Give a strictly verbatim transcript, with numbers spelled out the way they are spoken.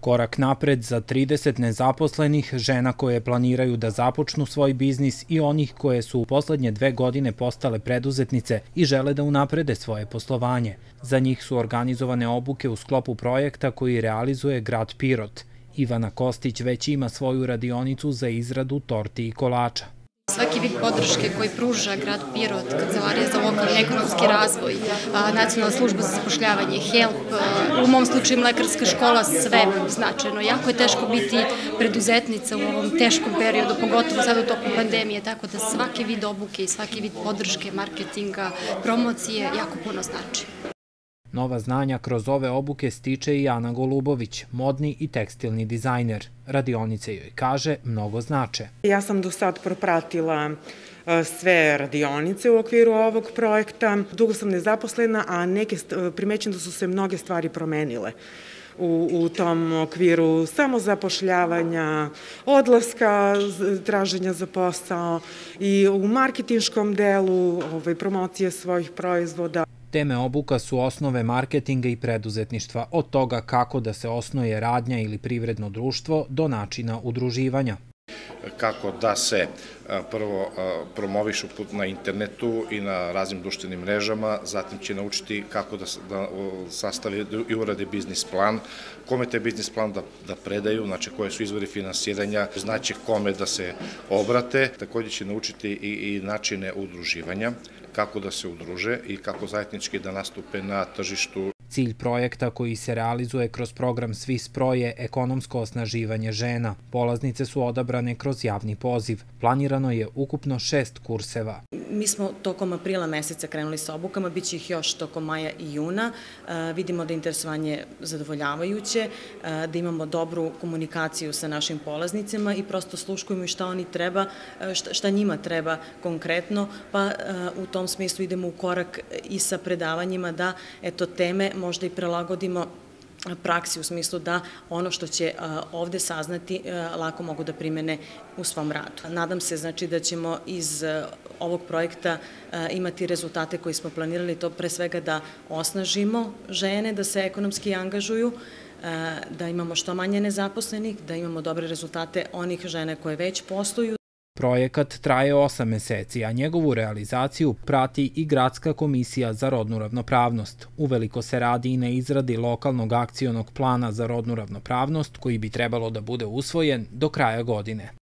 Korak napred za trideset nezaposlenih, žena koje planiraju da započnu svoj biznis i onih koje su u poslednje dve godine postale preduzetnice i žele da unaprede svoje poslovanje. Za njih su organizovane obuke u sklopu projekta koji realizuje grad Pirot. Ivana Kostić već ima svoju radionicu za izradu torti i kolača. Svaki vid podrške koji pruža grad Pirot, Kancelarija za lokalni ekonomski razvoj, Nacionalna služba za zapošljavanje, HELP, u mom slučaju mlekarska škola, sve značajno. Jako je teško biti preduzetnica u ovom teškom periodu, pogotovo sad u toku pandemije, tako da svaki vid obuke i svaki vid podrške, marketinga, promocije jako puno znači. Nova znanja kroz ove obuke stiče i Ana Golubović, modni i tekstilni dizajner. Radionice joj, kaže, mnogo znače. Ja sam do sad propratila sve radionice u okviru ovog projekta. Dugo sam nezaposlena, a neke primećujem da su se mnoge stvari promenile u, u tom okviru samozapošljavanja, odlaska, traženja za posao i u marketinškom delu, ovaj, promocije svojih proizvoda. Teme obuka su osnove marketinga i preduzetništva, od toga kako da se osnuje radnja ili privredno društvo do načina udruživanja. Kako da se prvo promovišu na internetu i na raznim društvenim mrežama, zatim će naučiti kako da sastave i urade biznis plan, kome taj biznis plan da predaju, znači koje su izvori finansiranja, znaće kome da se obrate, također će naučiti i načine udruživanja, kako da se udruže i kako zajednički da nastupe na tržištu. Cilj projekta koji se realizuje kroz program SWISPRO je ekonomsko osnaživanje žena. Polaznice su odabrane kroz javni poziv. Planirano je ukupno šest kurseva. Mi smo tokom aprila meseca krenuli sa obukama, bit će ih još tokom maja i juna. Vidimo da je interesovanje zadovoljavajuće, da imamo dobru komunikaciju sa našim polaznicima i prosto sluškujemo i šta oni treba, šta njima treba konkretno, pa u tom smislu idemo u korak i sa predavanjima da eto teme možda i prelagodimo praksi u smislu da ono što će ovde saznati lako mogu da primene u svom radu. Nadam se znači da ćemo iz ovog projekta imati rezultate koji smo planirali, to pre svega da osnažimo žene, da se ekonomski angažuju, da imamo što manje nezaposlenih, da imamo dobre rezultate onih žene koje već posluju. Projekat traje osam meseci, a njegovu realizaciju prati i Gradska komisija za rodnu ravnopravnost. Uveliko se radi i na izradi lokalnog akcionog plana za rodnu ravnopravnost koji bi trebalo da bude usvojen do kraja godine.